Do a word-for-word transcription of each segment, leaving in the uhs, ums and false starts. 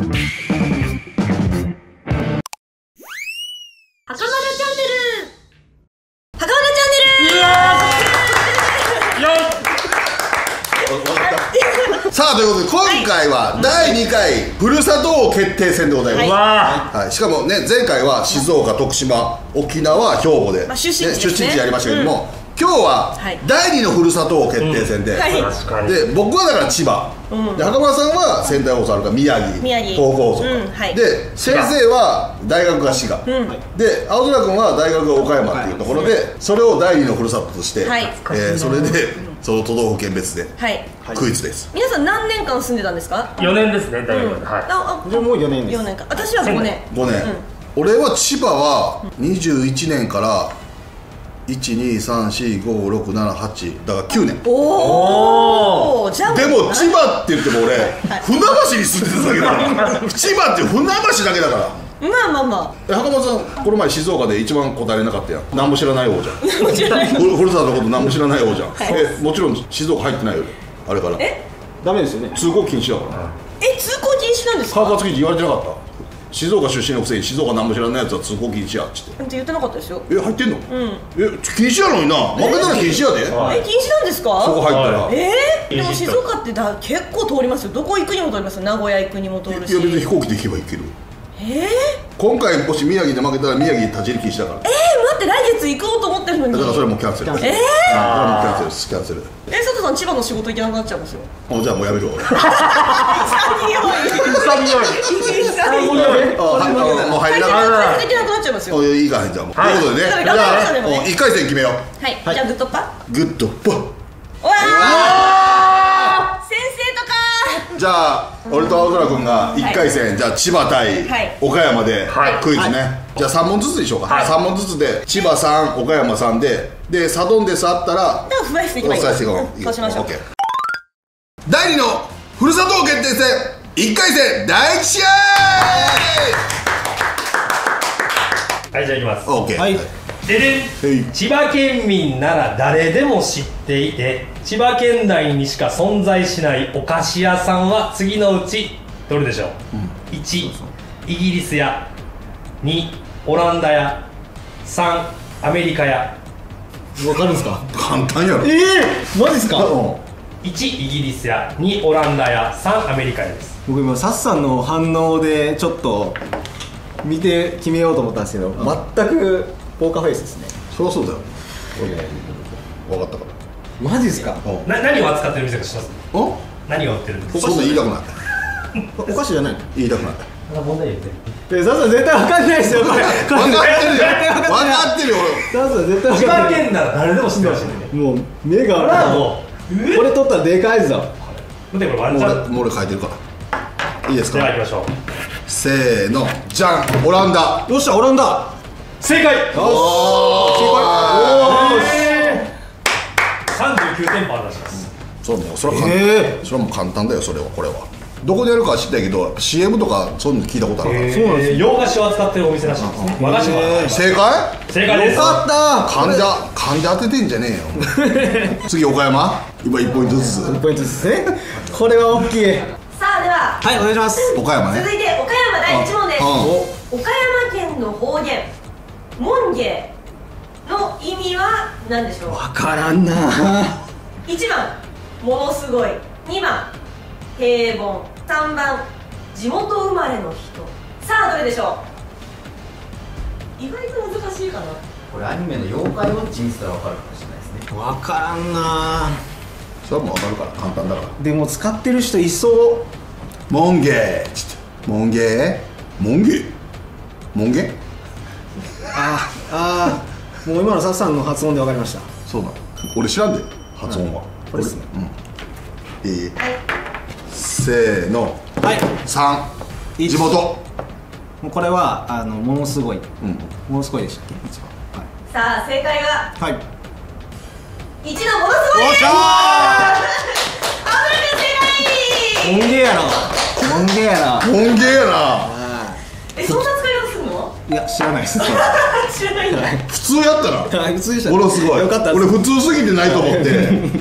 さあということで今回はだいにかいふるさと王決定戦でございます、はいはい、しかもね前回は静岡、徳島、沖縄、兵庫で、まあ、出身地ですね、出身地やりましたけども、うん、今日はだいにのふるさと王決定戦で、うんはい、で僕はだから千葉、うん、で袴田さんは仙台放送あるから宮城、宮城東北放送、うんはい、で先生は大学が滋賀、うん、で青空君は大学が岡山っていうところで、はい、それをだいにのふるさととして、はいえー、それでその都道府県別でクイズです。 皆さん何年間住んでたんですか？ よねんですね、大学で。 はい。でもよねんです。 よねんか。私はごねん。 ごねん。俺は千葉はにじゅういちねんからいち、に、さん、し、ご、ろく、なな、はちだからきゅうねん。 おお。じゃあでも千葉って言っても俺船橋に住んでただけだから千葉って船橋だけだからまあまあまあ袴田さんこの前静岡で一番答えれなかったやん何も知らない王じゃん何も知らないふるさとのこと何も知らない王じゃん、はい、えもちろん静岡入ってないよあれからえダメですよね通行禁止だからえ通行禁止なんですか川勝記事言われてなかった静岡出身のくせに静岡何も知らないやつは通行禁止やっつってって言ってなかったですよえ入ってんのうんえ禁止やのにな負けたら禁止やでえ禁止なんですかそこ入ったらえーでも静岡ってだ結構通りますよどこ行くにも通りますよ名古屋行くにも通るしいや別に飛行機で行けば行けるえー、 今回もし宮城で負けたら宮城立ち入り禁止だからえー、待って来月行こうと思ってるのにだからそれもキャンセルえー、それもキャンセルですキャンセルえ佐藤さん千葉の仕事行けなくなっちゃうんですよあじゃあもうやめるわ潔いもう入れなくなできなくなっちゃいますよいいかへんじゃんもうということでねじゃあいっかい戦決めようはいじゃあグッドパグッドパうわ先生とかじゃあ俺と青空君がいっかい戦、はい、じゃあ千葉対岡山でクイズね、はい、じゃあさんもんずつでしょうか、はい、さんもんずつで千葉さん岡山さんででサドンデスあったらではフライスいきましょうそうしましょうだいにのふるさと王決定戦いっかい戦だいいち試合はいじゃあいきます OK はいででん千葉県民なら誰でも知っていて千葉県内にしか存在しないお菓子屋さんは次のうちどれでしょう、うん、いちイギリス屋にオランダ屋さんアメリカ屋わかるんですか簡単やろええー、マジですかいちイギリス屋にオランダ屋さんアメリカ屋です僕今サッさんの反応でちょっと見て決めようと思ったんですけど、うん、全くポーカーフェイスですねそりゃそうだよ分かったからマジですかな何を扱ってる店か知ってますん何が売ってるんですかそんな言いたくないお菓子じゃないの言いたくない問題言ってえサッさん絶対分かんないですよこれ分かってるよ分かってるよサッさん絶対分かんない千葉県なら誰でも知ってほしいねもう目がこれ取ったらでかいぞ見てこれワンチャンもう俺書いてるからいいですかでは行きましょうせーのじゃんオランダよっしゃオランダ正解おおさんじゅうきゅうてんぽあるらしいです。 そうもうそれは簡単、えー、それはもう簡単だよそれはこれはどこでやるかは知ったけど シーエム とかそういうの聞いたことあるから、えー、 そうなんです洋菓子を扱ってるお店らしいですね和菓子も正解正解ですよかった患者患者当ててんじゃねえよ次岡山今いちポイントずついちポイントずつねこれは大きいさあでははいお願いします岡山ね続いて岡山だいいち問です、うん、岡山県の方言門芸の意味は何でしょう。 分からんないちばんものすごいにばん平凡さんばん地元生まれの人さあどれでしょう。意外と難しいかなこれアニメの妖怪ウォッチ見てたら分かるかもしれないですね。 分からんなそれはもう分かるから簡単だからでも使ってる人いそう門芸門芸門芸門芸ああもう今のサッさんの発音で分かりました。 そうだ俺知らんで発音は、 これですねうんいい、はい、せーのはいさん地元もうこれはあのものすごい、うん、ものすごいでしたっけいちばん、はい、 さあ正解ははいいちのものすごいです。 おっしゃーあぶれ正解門芸やな門芸やな門芸やなえそんな使い方するの。 いや知らないです知らないんだ、はい、 普通やったら普通でしたものすごいよかった俺普通すぎてないと思って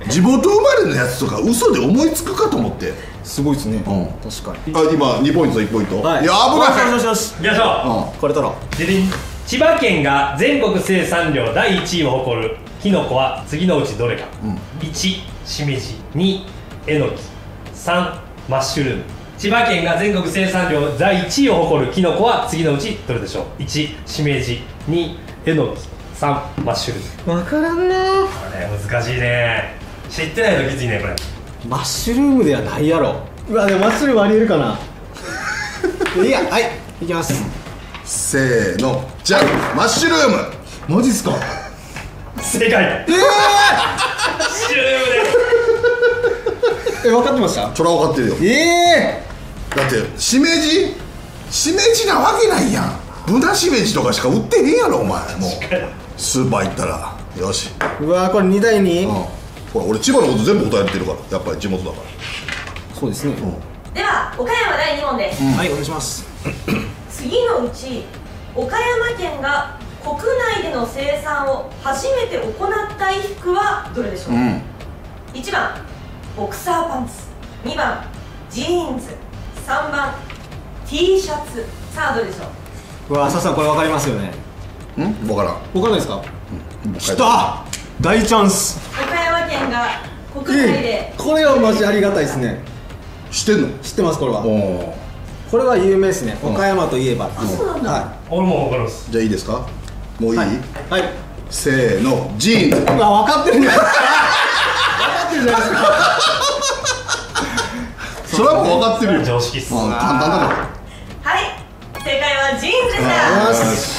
地元生まれのやつとか嘘で思いつくかと思って。 すごいですね、 うん、 確かに。 あ、今にポイントといちポイント、 はい、 いや危ない。 よしよしよし、 いきましょう、これ取ろう。 ででん、千葉県が全国生産量だいいちいを誇るキノコは次のうちどれか、うん、いちしめじ、にえのき、さんマッシュルーム。千葉県が全国生産量だいいちいを誇るキノコは次のうちどれでしょう。いちしめじ、にえのき、さんマッシュルーム。 分からんなー。 これ難しいね。知ってないときついねこれ。 マッシュルームではないやろ。うわ、でもマッシュルームありえるかな。いいや、はい、いきます。 せーの、じゃん、マッシュルーム。 マジっすか。 正解。ええー、マッシュルームです。 え、分かってました。 それは分かってるよ。 ええー、だってしめじしめじなわけないやん。ぶなしめじとかしか売ってへんやろお前。もうスーパー行ったら。よし。 うわ、これにだいに、うん、 ほら俺千葉のこと全部答えてるから、やっぱり地元だから。 そうですね、うん、 では岡山だいに問です、 うん、はい、お願いします。 次のうち岡山県が国内での生産を初めて行った衣服はどれでしょう、うん、いちばんボクサーパンツ、にばんジーンズ、さんばん T シャツ。さあどれでしょう。 うわ、ささんこれ分かりますよね。 ん、分からん。 分かんないですか。うん、きた、大チャンス。 岡山県が国内で、 えー、これはマジありがたいですね。 知ってんの。 知ってます。これはこれは有名ですね。岡山といえば。 あ、そうなんだ。 はい、俺も分かります。 じゃあいいですか。もういい。はい、 はい、 せーの、ジーンズ。 うわ、分かってるんだ。分かってるじゃないですか。 それはもう分かってるよ。 常識っす。簡単だから。 はい、正解はジーンズでした。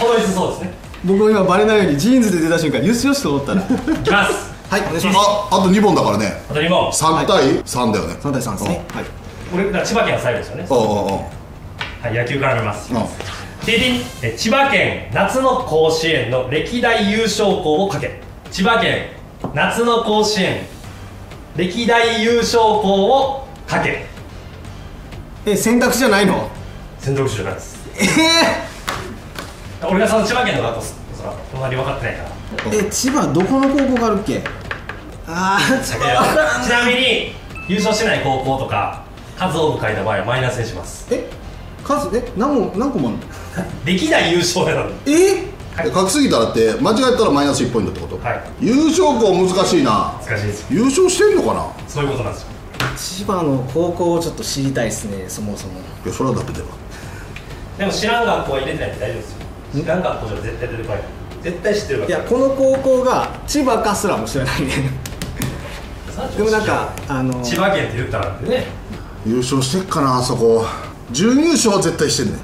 この椅子そうですね。 僕も今バレないようにジーンズで出た瞬間よしよしと思ったら。いきます。 はい、お願いします。 あ、あとにぼんだからね。 あとにぼん。 さんたいさんだよね。 さんたいさんですね。はい。 俺が千葉県は最後ですよね。 ああああ。 はい、野球から見ます。ででん、え千葉県夏の甲子園の歴代優勝校をかけ。千葉県夏の甲子園歴代優勝校をかけ。 え、選択肢じゃないの。 選択肢じゃないです。 ええー、俺がその千葉県の学校そら隣分かってないから。 え、千葉どこの高校があるっけ。ああ、ちなみに優勝してない高校とか数多く書いた場合はマイナスにします。 え、数、え、何も何個もあるの。 歴代優勝やのに。 えー、書きすぎたらって間違えたらマイナスいちポイントってこと。 はい、 優勝校難しいな。 難しいです。 優勝してんのかな。 そういうことなんですよ。 千葉の高校をちょっと知りたいですね、そもそも。 いや、それはダメだよ。 でも知らん学校は入れてないって大丈夫ですよ。知らん学校じゃ絶対出てこない。絶対知ってるわけ。 いや、この高校が千葉かすらも知らないね。でもなんかあの千葉県って言ったらってね。 優勝してっかな、あそこ。準優勝は絶対してんねん。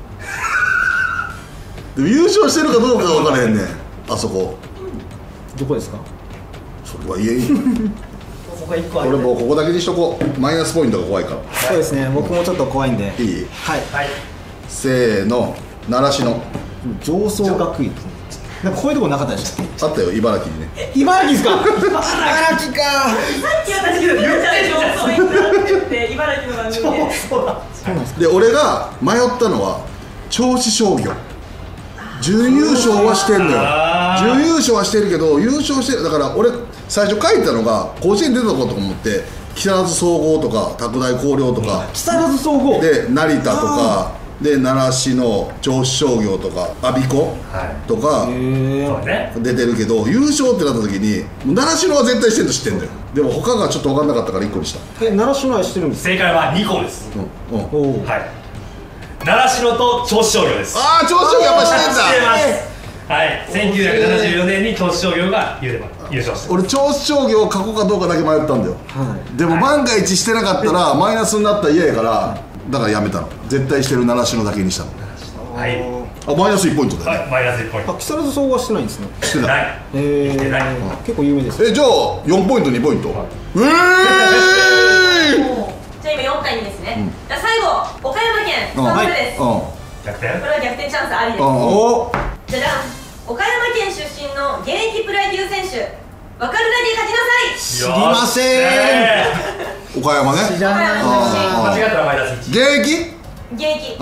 でも優勝してるかどうかが分からへんねん、あそこ。 どこですか。 それは言えん。俺もうここだけにしとこう。マイナスポイントが怖いから。 そうですね、僕もちょっと怖いんで。 いい。 はい、 はい、 せーの、習志野上層学院。なんかこういうとこなかったでしたっけ。 あったよ、茨城にね。 茨城ですか。茨城か。さっき私が言ってた上層院だって言って茨城の番組で。 そうなんですか。 で、俺が迷ったのは銚子商業。準優勝はしてんのよ。準優勝はしてるけど優勝してる。だから俺最初書いたのが甲子園出たことと思って木更津総合とか拓大広陵とか木更津総合で成田とかで習志野銚子商業とか我孫子とか出てるけど、優勝ってなった時に習志野は絶対してるの知ってんだよ。でも他がちょっと分かんなかったからいっこにした。 え、習志野は知ってるんですか。 正解はにこです。 うんうん、 はい、習志野と銚子商業です。 ああ、銚子商業やっぱ知ってんだ。 知ってます。はい、せんきゅうひゃくななじゅうよねんに銚子商業が優勝して。 俺銚子商業を書こうかどうかだけ迷ったんだよ、はい、でも万が一してなかったらマイナスになったら嫌やから、だからやめたの。絶対してる習志野だけにしたの。 はい、 あ、マイナスいちポイントだよね。 はい、マイナスいちポイント。 あ、木更津総合はしてないんですね。 してない。 えー、 してない。 結構有名です。 え、じゃあよんポイントにポイント。ええー、 じゃあ今よんたいにですね、うん、じゃあ最後岡山県さんこめです、うん、 逆転。 これは逆転チャンスありです。 おじゃじゃん、岡山県出身の現役プロ野球選手、分かるだけ書きなさい。 知りません。 岡山ね。 知らない。 間違ったらマイナスいち。 現役現役。 うん。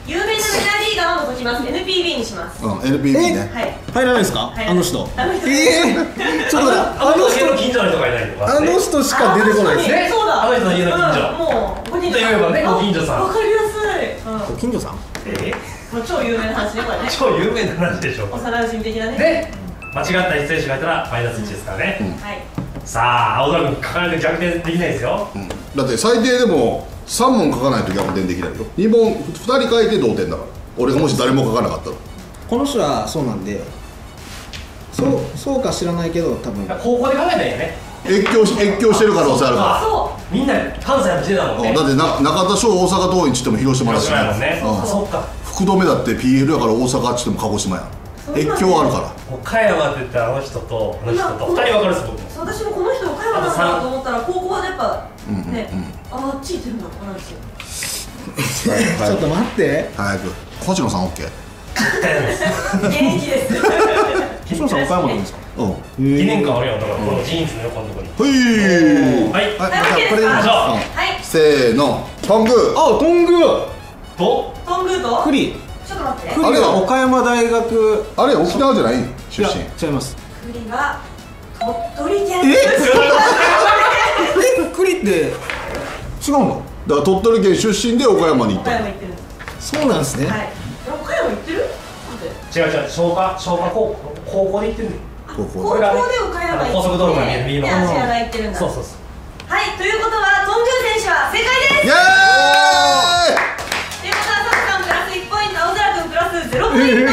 有名なメジャーリーガーを除きます。 エヌピービー にします。 うん エヌピービー ね。 はい。 入らないですか、あの人。 あの人。 ええ、ちょっと待って、 あの人の近所の人がいないとか、 あの人しか出てこないですね。 そうだ。 あの人の家の近所。 もうご近所言えばね、ご近所さん。 わかりやすい。 ご近所さん。 えもう超有名な話ね、これね。 超有名な話でしょ。 幼馴染的なね。 で、間違った出演者がいたらマイナスいちですからね。 はい。 さあ、青空君書かないと逆転できないですよ。 だって最低でもさんもん書かないと逆転できないよ。にもんふたり書いて同点だから。俺がもし誰も書かなかったら。 この人はそうなんで、そうそうか知らないけど多分高校で考えたんやね。 越境し越境してる可能性あるかそうみんな関西の時代だもんね。 ら。だってな中田翔大阪桐蔭っつっても広島だし広島やもんね。 うんそっか。 福留だって ピーエル だから大阪っつっても鹿児島やん。越境あるから。 岡山って言ったらあの人とあの人とふたり分かるっす僕も。 私もこの人岡山なんだと思ったら高校でやっぱね、あっち行ってるんだこの人。 ちょっと待って早く星野さん OK。 現役です。 星野さん岡山なんですか。 うん記念館あるよだからこのジーンズの横のとこに。 ほいはい。 はい、 はい、 これでいきましょう。 はいせーの、トングー。 あ、トングーとトングーと栗。 ちょっと待って栗は岡山大学。 あれ沖縄じゃない出身。 いや違います。 栗は鳥取県えです。 え、栗って違うの。 だから鳥取県出身で岡山に行っ岡た。 山行ってるんです。 そうなんですね。 はい。岡山行ってる？ 違う違う消化消化高校高校で行ってるの。 高校高校で岡山行って、 高速道路が見える右ので芦屋大行ってるんだ。 そうそうそう。 はい、ということはトングー選手は正解です。 イエーイ。 ということはサクさんプラスいちポイント、青空君プラスゼロポイント。 イエーイ。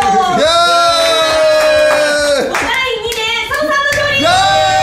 ごたいにでサクさんの勝利。 イエ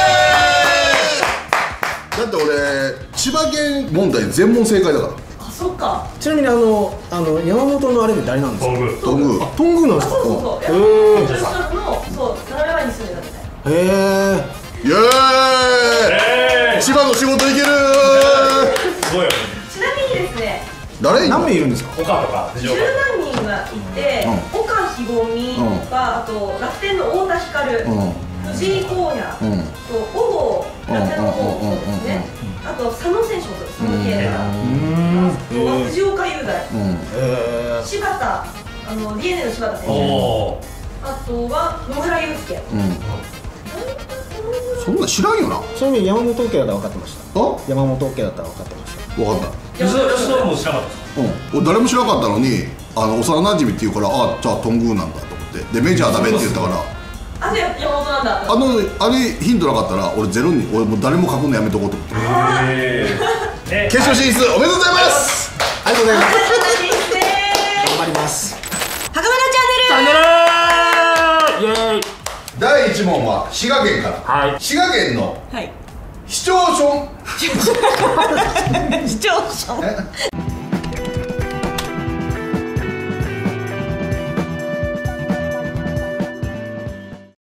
ーイ。だって俺千葉県問題全問正解だから。 あ、そっか。 ちなみにあのあの山本のあれで誰なんですか。 トングー。 トングー。 トングーなんですか。 そうそうそう。 へー山本のそう斜め前に住んでたみたい。 へえ。 イエーイ。 えー千葉の仕事いけるー。 すごいよ。 ちなみにですね、 誰？ 何名いるんですか。 岡とか十何人がいて、 うん岡ひごみとか、あと楽天の太田光、 うん藤井耕也、 うんと小郷楽天の小郷ですね。あと佐野選手もそうです。佐野圭太。あとは藤岡雄大、 うんへ柴田、あの ディーエヌエー の柴田選手、 おお。 あとは野村祐介。 うんそんな知らんよな。あ、 ちなみに山本家だったら分かってました。 分山本家だったら分かってました。 かった吉田吉田も知らなかったですか。 うん、俺誰も知らなかったのにあの幼馴染って言うからあじゃあトングーなんだと思ってでメジャーダメって言ったからあ、じゃあ山本なんだ。 あのあれヒントなかったら俺ゼロに俺もう誰も書くのやめとこうと思ってへえ。 決勝進出おめでとうございますありがとうございます。 ですね。 頑張ります。 袴田チャンネル。 イエーイ。 だいいち問は滋賀県から、 はい。 滋賀県のはい。 市町村視聴者。